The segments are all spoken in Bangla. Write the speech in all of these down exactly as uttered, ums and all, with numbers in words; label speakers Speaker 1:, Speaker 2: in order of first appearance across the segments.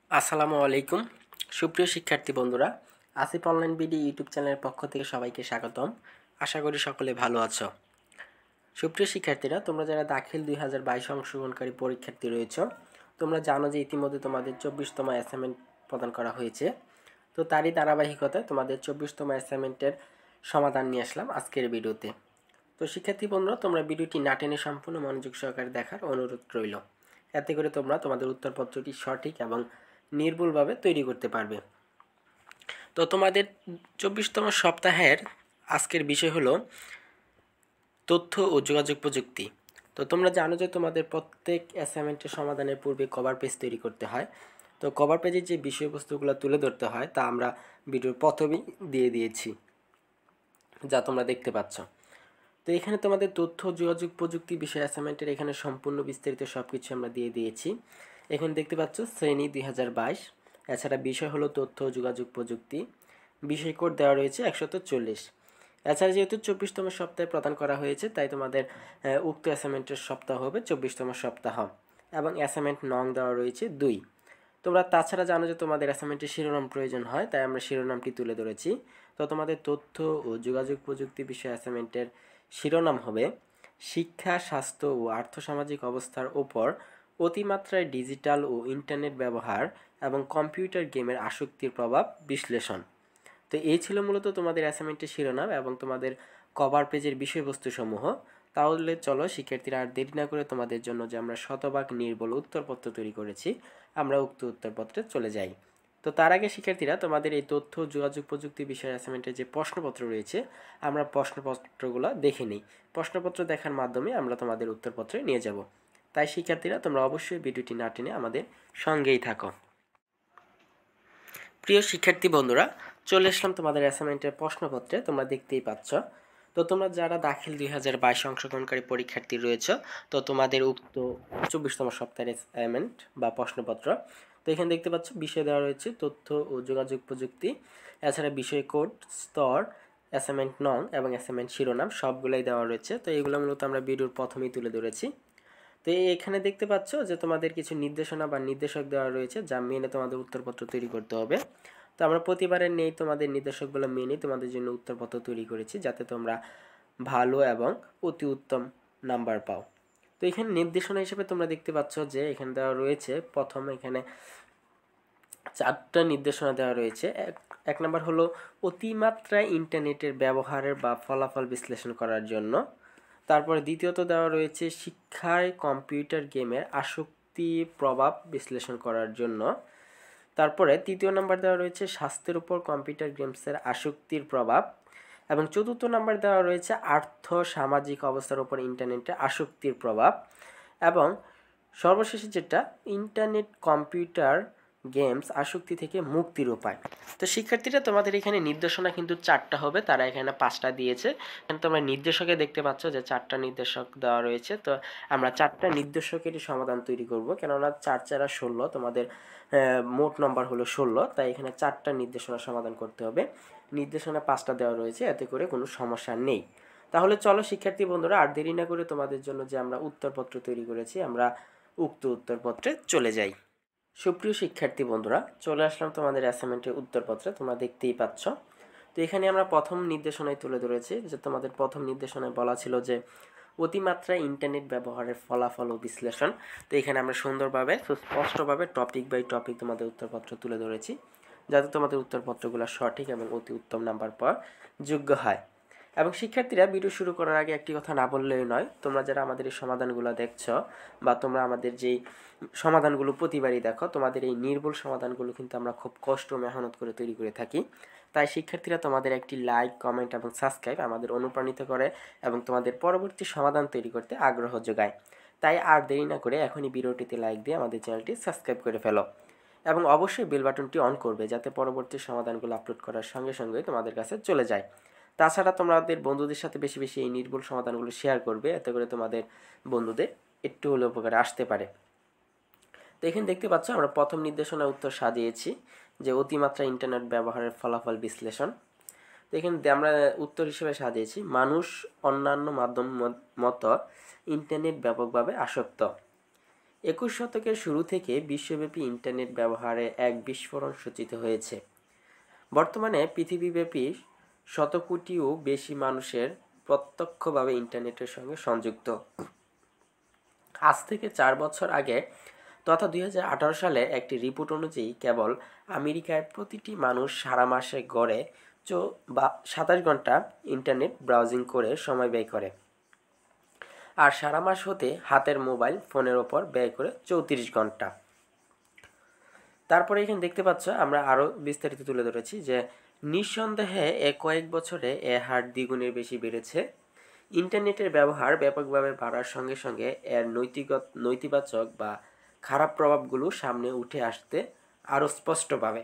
Speaker 1: আসসালামু আলাইকুম সুপ্রিয় শিক্ষার্থী বন্ধুরা, আসিফ অনলাইন বিডি ইউটিউব চ্যানেলের পক্ষ থেকে সবাইকে স্বাগতম। আশা করি সকলে ভালো আছো। সুপ্রিয় শিক্ষার্থীরা, তোমরা যারা দাখিল দুই হাজার বাইশ অংশগ্রহণকারী পরীক্ষার্থী রয়েছে, তোমরা জানো যে ইতিমধ্যে তোমাদের চব্বিশতম অ্যাসাইনমেন্ট প্রদান করা হয়েছে। তো তারই ধারাবাহিকতায় তোমাদের চব্বিশতম অ্যাসাইনমেন্টের সমাধান নিয়ে আসলাম আজকের ভিডিওতে। তো শিক্ষার্থী বন্ধুরা, তোমরা ভিডিওটি না টেনে সম্পূর্ণ মনোযোগ সহকারে দেখার অনুরোধ রইল। এতে করে তোমরা তোমাদের উত্তরপত্রটি সঠিক এবং নির্ভুলভাবে তৈরি করতে পারবে। তো তোমাদের চব্বিশতম সপ্তাহের আজকের বিষয় হলো তথ্য ও যোগাযোগ প্রযুক্তি। তো তোমরা জানো যে তোমাদের প্রত্যেক অ্যাসাইনমেন্টের সমাধানের পূর্বে কভার পেজ তৈরি করতে হয়। তো কভার পেজের যে বিষয়বস্তুগুলো তুলে ধরতে হয় তা আমরা ভিডিওর প্রথমেই দিয়ে দিয়েছি, যা তোমরা দেখতে পাচ্ছ। তো এখানে তোমাদের তথ্য যোগাযোগ প্রযুক্তি বিষয় অ্যাসাইনমেন্টের এখানে সম্পূর্ণ বিস্তারিত সব কিছু আমরা দিয়ে দিয়েছি। এখানে দেখতে পাচ্ছ শ্রেণী দুই হাজার বাইশ, এছাড়া বিষয় হলো তথ্য যোগাযোগ প্রযুক্তি, বিষয় কোড দেওয়া রয়েছে একশত চল্লিশ। এছাড়া যেহেতু চব্বিশতম সপ্তাহে প্রদান করা হয়েছে, তাই তোমাদের উক্ত অ্যাসাইনমেন্টের সপ্তাহ হবে চব্বিশতম সপ্তাহ এবং অ্যাসাইনমেন্ট নং দেওয়া রয়েছে দুই। তোমরা তাছাড়া জানো যে তোমাদের অ্যাসাইনমেন্টের শিরোনাম প্রয়োজন হয়, তাই আমরা শিরোনামটি তুলে ধরেছি। তো তোমাদের তথ্য ও যোগাযোগ প্রযুক্তি বিষয় অ্যাসাইনমেন্টের শিরোনাম হবে শিক্ষা, স্বাস্থ্য ও আর্থসামাজিক অবস্থার ওপর অতিমাত্রায় ডিজিটাল ও ইন্টারনেট ব্যবহার এবং কম্পিউটার গেমের আসক্তির প্রভাব বিশ্লেষণ। তো এই ছিল মূলত তোমাদের অ্যাসাইনমেন্টের শিরোনাম এবং তোমাদের কভার পেজের বিষয়বস্তু সমূহ। তাহলে চলো শিক্ষার্থীরা আর দেরি না করে তোমাদের জন্য যে আমরা শতভাগ নির্ভুল উত্তরপত্র তৈরি করেছি, আমরা উক্ত উত্তরপত্রে চলে যাই। তো তার আগে শিক্ষার্থীরা, তোমাদের এই তথ্য যোগাযোগ প্রযুক্তি বিষয় অ্যাসাইনমেন্টের যে প্রশ্নপত্র রয়েছে, আমরা প্রশ্নপত্রগুলো দেখে নিই। প্রশ্নপত্র দেখার মাধ্যমে আমরা তোমাদের উত্তরপত্রে নিয়ে যাব। তাই শিক্ষার্থীরা, তোমরা অবশ্যই ভিডিওটি না টেনে আমাদের সঙ্গেই থাকো। প্রিয় শিক্ষার্থী বন্ধুরা, চলে আসলাম তোমাদের অ্যাসাইনমেন্টের প্রশ্নপত্রে। তোমরা দেখতেই পাচ্ছ। তো তোমরা যারা দাখিল দুই হাজার বাইশ অংশগ্রহণকারী পরীক্ষার্থী রয়েছে, তো তোমাদের উক্ত চব্বিশতম সপ্তাহের অ্যাসাইনমেন্ট বা প্রশ্নপত্র। তো এখানে দেখতে পাচ্ছ বিষয় দেওয়া রয়েছে তথ্য ও যোগাযোগ প্রযুক্তি, এছাড়া বিষয় কোড, স্তর, অ্যাসাইনমেন্ট নং এবং অ্যাসাইনমেন্ট শিরোনাম সবগুলোই দেওয়া রয়েছে। তো এগুলো মূলত আমরা ভিডিওর প্রথমেই তুলে ধরেছি। তো এখানে দেখতে পাচ্ছ যে তোমাদের কিছু নির্দেশনা বা নির্দেশক দেওয়া রয়েছে, যা মেনে তোমাদের উত্তরপত্র তৈরি করতে হবে। তো আমরা প্রতিবারের নেই তোমাদের নির্দেশকগুলো মেনে তোমাদের জন্য উত্তরপত্র তৈরি করেছি, যাতে তোমরা ভালো এবং অতি উত্তম নাম্বার পাও। তো এখানে নির্দেশনা হিসেবে তোমরা দেখতে পাচ্ছ যে এখানে দেওয়া রয়েছে, প্রথম এখানে চারটা নির্দেশনা দেওয়া রয়েছে। এক এক নম্বর হলো অতিমাত্রায় ইন্টারনেটের ব্যবহারের বা ফলাফল বিশ্লেষণ করার জন্য। তারপরে দ্বিতীয়ত দেওয়া রয়েছে শিক্ষায় কম্পিউটার গেমের আসক্তি প্রভাব বিশ্লেষণ করার জন্য। তারপরে তৃতীয় নাম্বার দেওয়া রয়েছে স্বাস্থ্যের উপর কম্পিউটার গেমসের আসক্তির প্রভাব। এবং চতুর্থ নাম্বার দেওয়া রয়েছে আর্থ সামাজিক অবস্থার উপর ইন্টারনেটের আসক্তির প্রভাব। এবং সর্বশেষে যেটা ইন্টারনেট কম্পিউটার গেমস আসক্তি থেকে মুক্তির উপায়। তো শিক্ষার্থীরা, তোমাদের এখানে নির্দেশনা কিন্তু চারটা হবে, তারা এখানে পাঁচটা দিয়েছে। এখানে তোমরা নির্দেশকে দেখতে পাচ্ছ যে চারটা নির্দেশক দেওয়া রয়েছে। তো আমরা চারটা নির্দেশকেরই সমাধান তৈরি করব, কেননা চার চারা ষোলো, তোমাদের মোট নম্বর হলো ষোলো, তাই এখানে চারটা নির্দেশনা সমাধান করতে হবে। নির্দেশনা পাঁচটা দেওয়া রয়েছে, এতে করে কোনো সমস্যা নেই। তাহলে চলো শিক্ষার্থী বন্ধুরা, আর দেরি না করে তোমাদের জন্য যে আমরা উত্তরপত্র তৈরি করেছি, আমরা উক্ত উত্তরপত্রে চলে যাই। সুপ্রিয় শিক্ষার্থী বন্ধুরা, চলে আসলাম তোমাদের অ্যাসাইনমেন্টের উত্তরপত্রে। তোমরা দেখতেই পাচ্ছ। তো এখানে আমরা প্রথম নির্দেশনায় তুলে ধরেছি যে তোমাদের প্রথম নির্দেশনায় বলা ছিল যে অতিমাত্রায় ইন্টারনেট ব্যবহারের ফলাফল ও বিশ্লেষণ। তো এখানে আমরা সুন্দরভাবে সুস্পষ্টভাবে টপিক বাই টপিক তোমাদের উত্তরপত্র তুলে ধরেছি, যাতে তোমাদের উত্তরপত্রগুলো সঠিক এবং অতি উত্তম নাম্বার পাওয়ার যোগ্য হয়। এবং শিক্ষার্থীরা, ভিডিও শুরু করার আগে একটি কথা না বললেই নয়, তোমরা যারা আমাদের এই সমাধানগুলো দেখছো বা তোমরা আমাদের যেই সমাধানগুলো প্রতিবারই দেখো, তোমাদের এই নির্ভুল সমাধানগুলো কিন্তু আমরা খুব কষ্ট মেহনত করে তৈরি করে থাকি। তাই শিক্ষার্থীরা, তোমাদের একটি লাইক, কমেন্ট এবং সাবস্ক্রাইব আমাদের অনুপ্রাণিত করে এবং তোমাদের পরবর্তী সমাধান তৈরি করতে আগ্রহ যোগায়। তাই আর দেরি না করে এখনই ভিডিওটিতে লাইক দিয়ে আমাদের চ্যানেলটি সাবস্ক্রাইব করে ফেলো এবং অবশ্যই বেল বাটনটি অন করবে, যাতে পরবর্তী সমাধানগুলো আপলোড করার সঙ্গে সঙ্গে তোমাদের কাছে চলে যায়। তাছাড়া তোমাদের বন্ধুদের সাথে বেশি বেশি এই নির্ভুল সমাধানগুলো শেয়ার করবে, এতে করে তোমাদের বন্ধুদের একটু হলে উপকারে আসতে পারে। তো এখানে দেখতে পাচ্ছ আমরা প্রথম নির্দেশনার উত্তর সাজিয়েছি যে অতিমাত্রা ইন্টারনেট ব্যবহারের ফলাফল বিশ্লেষণ। তো এখানে আমরা উত্তর হিসেবে সাজিয়েছি মানুষ অন্যান্য মাধ্যম মতো ইন্টারনেট ব্যাপকভাবে আসক্ত। একুশ শতকের শুরু থেকে বিশ্বব্যাপী ইন্টারনেট ব্যবহারে এক বিস্ফোরণ সূচিত হয়েছে। বর্তমানে পৃথিবীব্যাপী শত কোটিও বেশি মানুষের প্রত্যক্ষভাবে ইন্টারনেটের সঙ্গে সংযুক্ত। আজ থেকে চার বছর আগে তথা দুই হাজার আঠারো সালে একটি রিপোর্ট অনুযায়ী কেবল আমেরিকায় প্রতিটি মানুষ সারা মাসে গড়ে চো বা সাতাশ ঘন্টা ইন্টারনেট ব্রাউজিং করে সময় ব্যয় করে, আর সারা মাস হতে হাতের মোবাইল ফোনের ওপর ব্যয় করে চৌত্রিশ ঘন্টা। তারপরে এখানে দেখতে পাচ্ছ আমরা আরও বিস্তারিত তুলে ধরেছি যে নিঃসন্দেহে এ কয়েক বছরে এ হার দ্বিগুণের বেশি বেড়েছে। ইন্টারনেটের ব্যবহার ব্যাপকভাবে বাড়ার সঙ্গে সঙ্গে এর নৈতিক নৈতিবাচক বা খারাপ প্রভাবগুলো সামনে উঠে আসতে আরও স্পষ্টভাবে।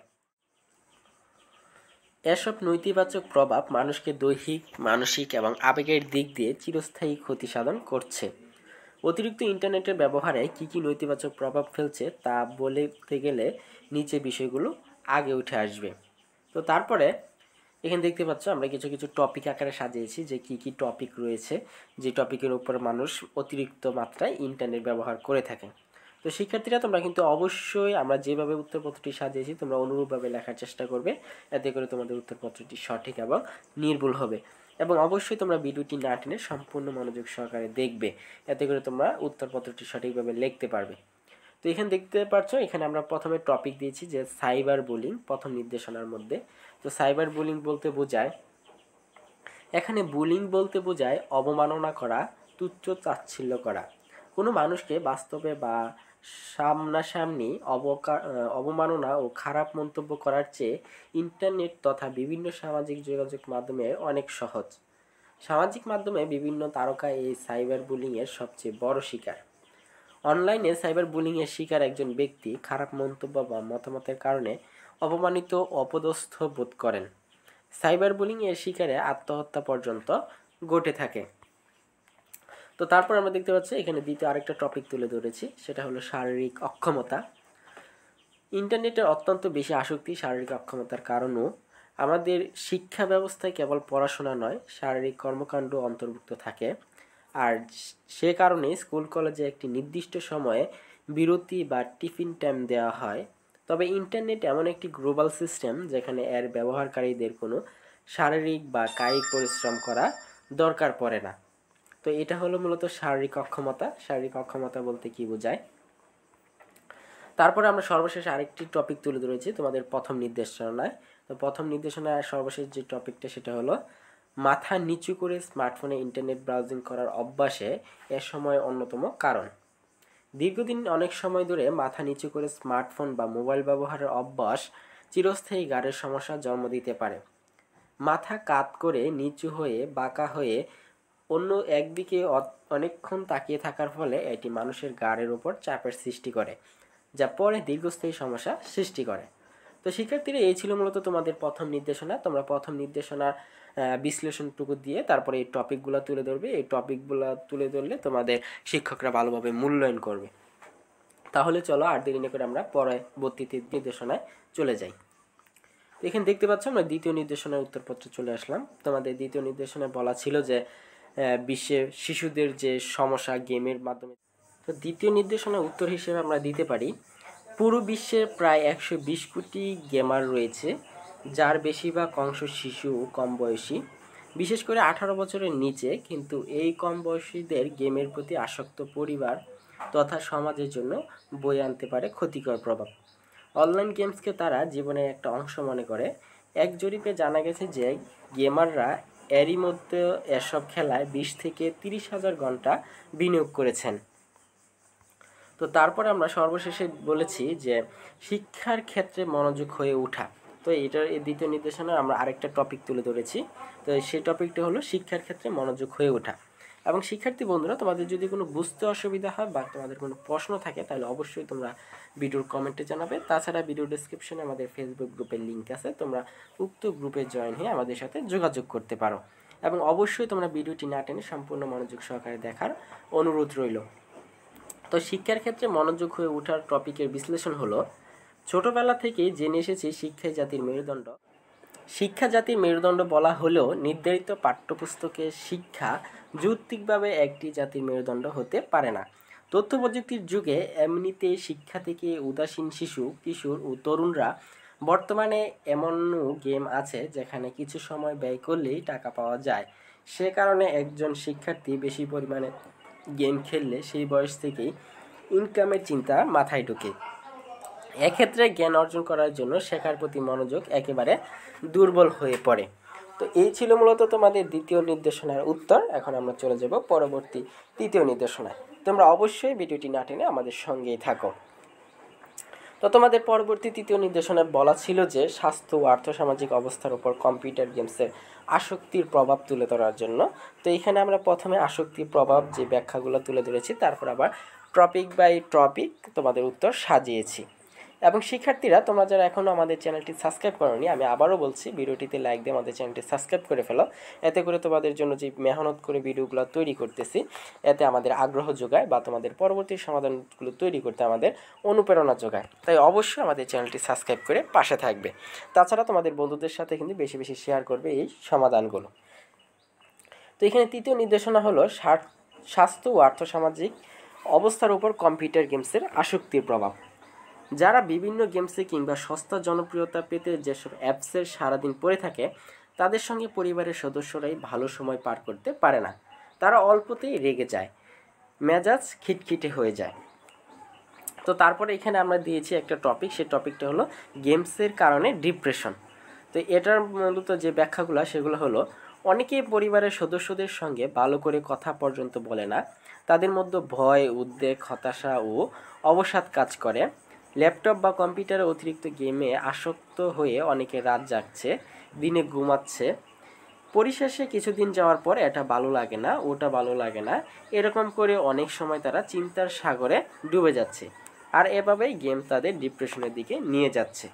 Speaker 1: এসব নৈতিবাচক প্রভাব মানুষকে দৈহিক, মানসিক এবং আবেগের দিক দিয়ে চিরস্থায়ী ক্ষতি সাধন করছে। অতিরিক্ত ইন্টারনেটের ব্যবহারে কী কী নৈতিবাচক প্রভাব ফেলছে তা বলতে গেলে নিচে বিষয়গুলো আগে উঠে আসবে। তো তারপরে এখানে দেখতে পাচ্ছ আমরা কিছু কিছু টপিক আকারে সাজিয়েছি যে কী কী টপিক রয়েছে, যে টপিকের উপর মানুষ অতিরিক্ত মাত্রায় ইন্টারনেট ব্যবহার করে থাকে। তো শিক্ষার্থীরা তোমরা কিন্তু অবশ্যই আমরা যেভাবে উত্তরপত্রটি সাজিয়েছি তোমরা অনুরূপভাবে লেখার চেষ্টা করবে, এতে করে তোমাদের উত্তরপত্রটি সঠিক এবং নির্ভুল হবে। এবং অবশ্যই তোমরা ভিডিওটি না টেনে সম্পূর্ণ মনোযোগ সহকারে দেখবে, এতে করে তোমরা উত্তরপত্রটি সঠিকভাবে লিখতে পারবে। তো এখানে দেখতে পাচ্ছ এখানে আমরা প্রথমে টপিক দিয়েছি যে সাইবার বুলিং প্রথম নির্দেশনার মধ্যে। তো সাইবার বুলিং বলতে বোঝায়, এখানে বুলিং বলতে বোঝায় অবমাননা করা, তুচ্ছ তাচ্ছিল্য করা। কোনো মানুষকে বাস্তবে বা সামনাসামনি অবকা অবমাননা ও খারাপ মন্তব্য করার চেয়ে ইন্টারনেট তথা বিভিন্ন সামাজিক যোগাযোগ মাধ্যমে অনেক সহজ। সামাজিক মাধ্যমে বিভিন্ন তারকা এই সাইবার বুলিংয়ের সবচেয়ে বড় শিকার। অনলাইনে সাইবার বুলিংয়ের শিকার একজন ব্যক্তি খারাপ মন্তব্য বা মতামতের কারণে অপমানিত ও অপদস্থ বোধ করেন। সাইবার বুলিংয়ের শিকারে আত্মহত্যা পর্যন্ত ঘটে থাকে। তো তারপর আমরা দেখতে পাচ্ছি এখানে দ্বিতীয় আরেকটা টপিক তুলে ধরেছি, সেটা হলো শারীরিক অক্ষমতা। ইন্টারনেটের অত্যন্ত বেশি আসক্তি শারীরিক অক্ষমতার কারণও আমাদের শিক্ষা ব্যবস্থায় কেবল পড়াশোনা নয়, শারীরিক কর্মকাণ্ড অন্তর্ভুক্ত থাকে। আর সে কারণে স্কুল কলেজে একটি নির্দিষ্ট সময়ে বিরতি বা টিফিন টাইম দেওয়া হয়। তবে ইন্টারনেট এমন একটি গ্লোবাল সিস্টেম যেখানে এর ব্যবহারকারীদের কোনো শারীরিক বা কায়িক পরিশ্রম করা দরকার পড়ে না। তো এটা হলো মূলত শারীরিক অক্ষমতা। শারীরিক অক্ষমতা বলতে কি বোঝায়? তারপরে আমরা সর্বশেষ আরেকটি টপিক তুলে ধরেছি তোমাদের প্রথম নির্দেশনায়। তো প্রথম নির্দেশনায় সর্বশেষ যে টপিকটা সেটা হলো মাথা নিচু করে স্মার্টফোনে ইন্টারনেট ব্রাউজিং করার অভ্যাসে এ সময় অন্যতম কারণ। দীর্ঘদিন অনেক সময় ধরে মাথা নিচু করে স্মার্টফোন বা মোবাইল ব্যবহারের অভ্যাস চিরস্থায়ী গাড়ের সমস্যা জন্ম দিতে পারে। মাথা কাত করে নিচু হয়ে বাঁকা হয়ে অন্য একদিকে অনেকক্ষণ তাকিয়ে থাকার ফলে এটি মানুষের গাড়ের উপর চাপের সৃষ্টি করে, যা পরে দীর্ঘস্থায়ী সমস্যা সৃষ্টি করে। তো শিক্ষার্থীরা এই ছিল মূলত তোমাদের প্রথম নির্দেশনা। তোমরা প্রথম নির্দেশনার বিশ্লেষণটুকু দিয়ে তারপরে এই টপিকগুলো তুলে ধরবে। এই টপিকগুলো তুলে ধরলে তোমাদের শিক্ষকরা ভালোভাবে মূল্যায়ন করবে। তাহলে চলো আর দেরি না করে আমরা পরবর্তীতে নির্দেশনায় চলে যাই। এখানে দেখতে পাচ্ছ আমরা দ্বিতীয় নির্দেশনার উত্তরপত্রে চলে আসলাম। তোমাদের দ্বিতীয় নির্দেশনায় বলা ছিল যে বিশ্বে শিশুদের যে সমস্যা গেমের মাধ্যমে। তো দ্বিতীয় নির্দেশনার উত্তর হিসেবে আমরা দিতে পারি পুরো বিশ্বে প্রায় একশো বিশ কোটি গেমার রয়েছে, যার বেশিরভাগ অংশ শিশু ও কম বয়সী, বিশেষ করে আঠারো বছরের নিচে। কিন্তু এই কম বয়সীদের গেমের প্রতি আসক্ত পরিবার তথা সমাজের জন্য বয়ে আনতে পারে ক্ষতিকর প্রভাব। অনলাইন গেমসকে তারা জীবনের একটা অংশ মনে করে। এক জরিপে জানা গেছে যে গেমাররা এরই মধ্যে এসব খেলায় বিশ থেকে তিরিশ হাজার ঘন্টা বিনিয়োগ করেছেন। তো তারপরে আমরা সর্বশেষে বলেছি যে শিক্ষার ক্ষেত্রে মনোযোগ হয়ে ওঠা। তো এটার এই দ্বিতীয় নির্দেশনা আমরা আরেকটা টপিক তুলে ধরেছি। তো সেই টপিকটা হলো শিক্ষার ক্ষেত্রে মনোযোগ হয়ে ওঠা। এবং শিক্ষার্থী বন্ধুরা, তোমাদের যদি কোনো বুঝতে অসুবিধা হয় বা তোমাদের কোনো প্রশ্ন থাকে তাহলে অবশ্যই তোমরা ভিডিওর কমেন্টে জানাবে। তাছাড়া ভিডিও ডেসক্রিপশনে আমাদের ফেসবুক গ্রুপের লিঙ্ক আছে, তোমরা উক্ত গ্রুপে জয়েন হয়ে আমাদের সাথে যোগাযোগ করতে পারো। এবং অবশ্যই তোমরা ভিডিওটি না টেনে সম্পূর্ণ মনোযোগ সহকারে দেখার অনুরোধ রইল। তো শিক্ষার ক্ষেত্রে মনোযোগ হয়ে ওঠার টপিকের বিশ্লেষণ হলো, ছোটবেলা থেকেই জেনে এসেছি শিক্ষাই জাতির মেরুদণ্ড। শিক্ষা জাতির মেরুদণ্ড বলা হলেও নির্ধারিত পাঠ্যপুস্তকের শিক্ষা যৌক্তিকভাবে একটি জাতির মেরুদণ্ড হতে পারে না। তথ্য প্রযুক্তির যুগে এমনিতেই শিক্ষা থেকে উদাসীন শিশু কিশোর ও তরুণরা বর্তমানে এমনও গেম আছে যেখানে কিছু সময় ব্যয় করলেই টাকা পাওয়া যায়। সে কারণে একজন শিক্ষার্থী বেশি পরিমাণে গেম খেললে সেই বয়স থেকেই ইনকামের চিন্তা মাথায় ঢোকে। এক্ষেত্রে জ্ঞান অর্জন করার জন্য শেখার প্রতি মনোযোগ একেবারে দুর্বল হয়ে পড়ে। তো এই ছিল মূলত তোমাদের দ্বিতীয় নির্দেশনার উত্তর। এখন আমরা চলে যাব পরবর্তী তৃতীয় নির্দেশনায়। তোমরা অবশ্যই ভিডিওটি না টেনে আমাদের সঙ্গেই থাকো। তো তোমাদের পরবর্তী তৃতীয় নির্দেশনায় বলা ছিল যে স্বাস্থ্য ও আর্থসামাজিক অবস্থার উপর কম্পিউটার গেমসের আসক্তির প্রভাব তুলে ধরার জন্য। তো এখানে আমরা প্রথমে আসক্তির প্রভাব যে ব্যাখ্যাগুলো তুলে ধরেছি, তারপর আবার টপিক বাই টপিক তোমাদের উত্তর সাজিয়েছি। এবং শিক্ষার্থীরা, তোমরা যারা এখনও আমাদের চ্যানেলটি সাবস্ক্রাইব করোনি, আমি আবারও বলছি ভিডিওটিতে লাইক দিয়ে আমাদের চ্যানেলটি সাবস্ক্রাইব করে ফেলো। এতে করে তোমাদের জন্য যে মেহনত করে ভিডিওগুলো তৈরি করতেছি, এতে আমাদের আগ্রহ যোগায় বা তোমাদের পরবর্তী সমাধানগুলো তৈরি করতে আমাদের অনুপ্রেরণা যোগায়। তাই অবশ্যই আমাদের চ্যানেলটি সাবস্ক্রাইব করে পাশে থাকবে। তাছাড়া তোমাদের বন্ধুদের সাথে কিন্তু বেশি বেশি শেয়ার করবে এই সমাধানগুলো। তো এখানে তৃতীয় নির্দেশনা হলো স্বাস্থ্য ও আর্থসামাজিক অবস্থার উপর কম্পিউটার গেমসের আসক্তির প্রভাব। যারা বিভিন্ন গেমসে কিংবা সস্তা জনপ্রিয়তা পেতে যেসব অ্যাপসের সারাদিন পড়ে থাকে, তাদের সঙ্গে পরিবারের সদস্যরাই ভালো সময় পার করতে পারে না। তারা অল্পতেই রেগে যায়, মেজাজ খিটখিটে হয়ে যায়। তো তারপরে এখানে আমরা দিয়েছি একটা টপিক, সেই টপিকটা হলো গেমসের কারণে ডিপ্রেশন। তো এটার মূলত যে ব্যাখ্যাগুলো সেগুলো হলো, অনেকেই পরিবারের সদস্যদের সঙ্গে ভালো করে কথা পর্যন্ত বলে না। তাদের মধ্যে ভয়, উদ্বেগ, হতাশা ও অবসাদ কাজ করে। ল্যাপটপ বা কম্পিউটারে অতিরিক্ত গেমে আসক্ত হয়ে অনেকে রাত জাগছে, দিনে ঘুমাচ্ছে। পরিশেষে কিছুদিন যাওয়ার পর এটা ভালো লাগে না, ওটা ভালো লাগে না, এরকম করে অনেক সময় তারা চিন্তার সাগরে ডুবে যাচ্ছে। আর এভাবেই গেম তাদের ডিপ্রেশনের দিকে নিয়ে যাচ্ছে।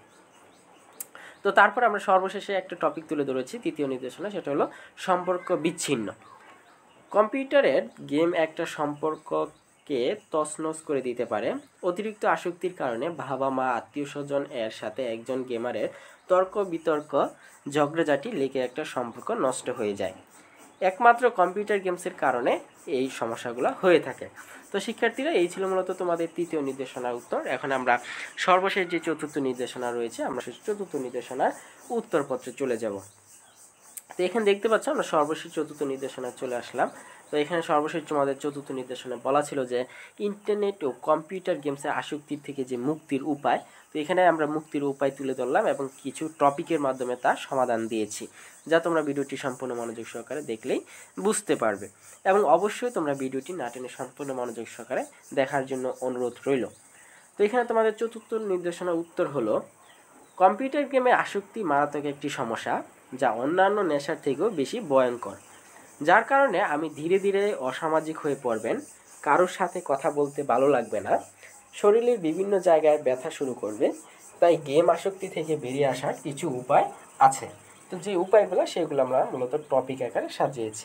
Speaker 1: তো তারপর আমরা সর্বশেষে একটা টপিক তুলে ধরেছি তৃতীয় নির্দেশনা, সেটা হলো সম্পর্ক বিচ্ছিন্ন। কম্পিউটারের গেম একটা সম্পর্ককে তছনছ করে দিতে পারে। অতিরিক্ত আসক্তির কারণে বাবা মা, আত্মীয় স্বজন এর সাথে একজন গেমারের তর্ক বিতর্ক, ঝগড়াঝাটি লেগে একটা সম্পর্ক নষ্ট হয়ে যায়। একমাত্র কম্পিউটার গেমসের কারণে এই সমস্যাগুলো হয়ে থাকে। তো শিক্ষার্থীরা, এই ছিল মূলত তোমাদের তৃতীয় নির্দেশনার উত্তর। এখন আমরা সর্বশেষ যে চতুর্থ নির্দেশনা রয়েছে, আমরা সেই চতুর্থ নির্দেশনার উত্তরপত্রে চলে যাব। তো এখানে দেখতে পাচ্ছ আমরা সর্বশেষ চতুর্থ নির্দেশনায় চলে আসলাম। তো এখানে সর্বশেষ তোমাদের চতুর্থ নির্দেশনায় বলা ছিল যে ইন্টারনেট ও কম্পিউটার গেমসের আসক্তির থেকে যে মুক্তির উপায়। তো এখানে আমরা মুক্তির উপায় তুলে ধরলাম এবং কিছু টপিকের মাধ্যমে তার সমাধান দিয়েছি, যা তোমরা ভিডিওটি সম্পূর্ণ মনোযোগ সহকারে দেখলেই বুঝতে পারবে। এবং অবশ্যই তোমরা ভিডিওটি না টেনে সম্পূর্ণ মনোযোগ সহকারে দেখার জন্য অনুরোধ রইল। তো এখানে তোমাদের চতুর্থ নির্দেশনার উত্তর হলো, কম্পিউটার গেমে আসক্তি মারাত্মক একটি সমস্যা, যা অন্যান্য নেশার থেকেও বেশি ভয়ঙ্কর। যার কারণে আমি ধীরে ধীরে অসামাজিক হয়ে পড়বেন, কারোর সাথে কথা বলতে ভালো লাগবে না, শরীরের বিভিন্ন জায়গায় ব্যথা শুরু করবে। তাই গেম আসক্তি থেকে বেরিয়ে আসার কিছু উপায় আছে। তো যে উপায়গুলো সেগুলো আমরা মূলত টপিক আকারে সাজিয়েছি।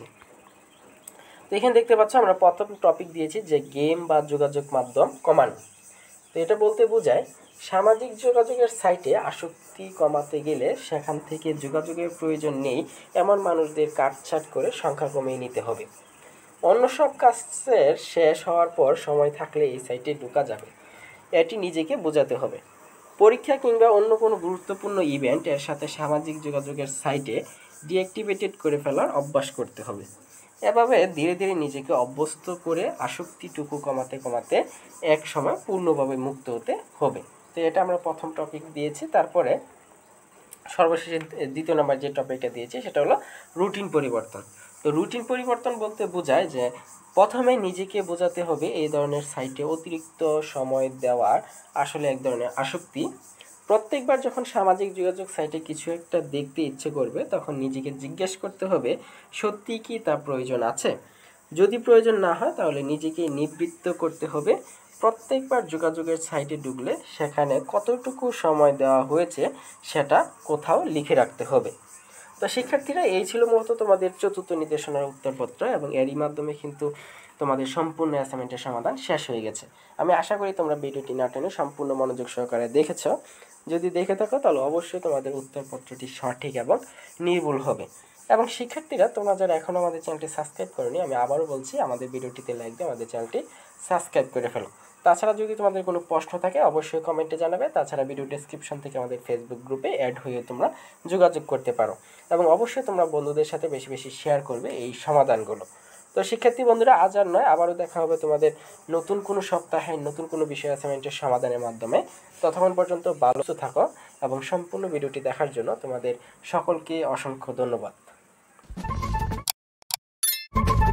Speaker 1: তো এখানে দেখতে পাচ্ছ আমরা প্রথম টপিক দিয়েছি যে গেম বা যোগাযোগ মাধ্যম কমানো। তো এটা বলতে বোঝায় সামাজিক যোগাযোগের সাইটে আসক্তি কমাতে গেলে সেখান থেকে যোগাযোগের প্রয়োজন নেই এমন মানুষদের কাটছাঁট করে সংখ্যা কমিয়ে নিতে হবে। অন্য সব কাজের শেষ হওয়ার পর সময় থাকলে এই সাইটে ঢোকা যাবে, এটি নিজেকে বোঝাতে হবে। পরীক্ষা কিংবা অন্য কোনো গুরুত্বপূর্ণ ইভেন্ট এর সাথে সামাজিক যোগাযোগের সাইটে ডিঅ্যাক্টিভেটেড করে ফেলার অভ্যাস করতে হবে। এভাবে ধীরে ধীরে নিজেকে অভ্যস্ত করে আসক্তিটুকু কমাতে কমাতে এক সময় পূর্ণভাবে মুক্ত হতে হবে। তো এটা আমরা প্রথম টপিক দিয়েছি। তারপরে সর্বশেষে দ্বিতীয় নম্বর যে টপিকটা দিয়েছি সেটা হলো রুটিন পরিবর্তন। তো রুটিন পরিবর্তন বলতে বোঝায় যে প্রথমে নিজেকে বোঝাতে হবে এই ধরনের সাইটে অতিরিক্ত সময় দেওয়ার আসলে এক ধরনের আসক্তি। প্রত্যেকবার যখন সামাজিক যোগাযোগ সাইটে কিছু একটা দেখতে ইচ্ছে করবে, তখন নিজেকে জিজ্ঞেস করতে হবে সত্যিই কি তা প্রয়োজন আছে। যদি প্রয়োজন না হয় তাহলে নিজেকে নিবৃত্ত করতে হবে। প্রত্যেকবার যোগাযোগের সাইটে ঢুকলে সেখানে কতটুকু সময় দেওয়া হয়েছে সেটা কোথাও লিখে রাখতে হবে। তো শিক্ষার্থীরা, এই ছিল মূলত তোমাদের চতুর্থ নির্দেশনার উত্তরপত্র এবং এরই মাধ্যমে কিন্তু তোমাদের সম্পূর্ণ অ্যাসাইনমেন্টের সমাধান শেষ হয়ে গেছে। আমি আশা করি তোমরা ভিডিওটি না টেনে সম্পূর্ণ মনোযোগ সহকারে দেখেছো। যদি দেখে থাকো তাহলে অবশ্যই তোমাদের উত্তরপত্রটি সঠিক এবং নির্ভুল হবে। এবং শিক্ষার্থীরা তোমরা যারা এখনও আমাদের চ্যানেলটি সাবস্ক্রাইব করোনি, আমি আবারও বলছি আমাদের ভিডিওটিতে লাইক দিয়ে আমাদের চ্যানেলটি সাবস্ক্রাইব করে ফেলো। তাছাড়া যদি তোমাদের কোনো প্রশ্ন থাকে অবশ্যই কমেন্টে জানাবে। তাছাড়া ভিডিও ডেসক্রিপশন থেকে আমাদের ফেসবুক গ্রুপে অ্যাড হয়ে তোমরা যোগাযোগ করতে পারো এবং অবশ্যই তোমরা বন্ধুদের সাথে বেশি বেশি শেয়ার করবে এই সমাধানগুলো। তো শিক্ষার্থী বন্ধুরা, আজ আর নয়, আবারও দেখা হবে তোমাদের নতুন কোনো সপ্তাহে নতুন কোনো বিষয় অ্যাসাইনমেন্টের সমাধানের মাধ্যমে। ততক্ষণ পর্যন্ত ভালো থাকো এবং সম্পূর্ণ ভিডিওটি দেখার জন্য তোমাদের সকলকে অসংখ্য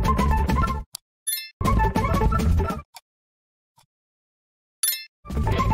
Speaker 1: ধন্যবাদ।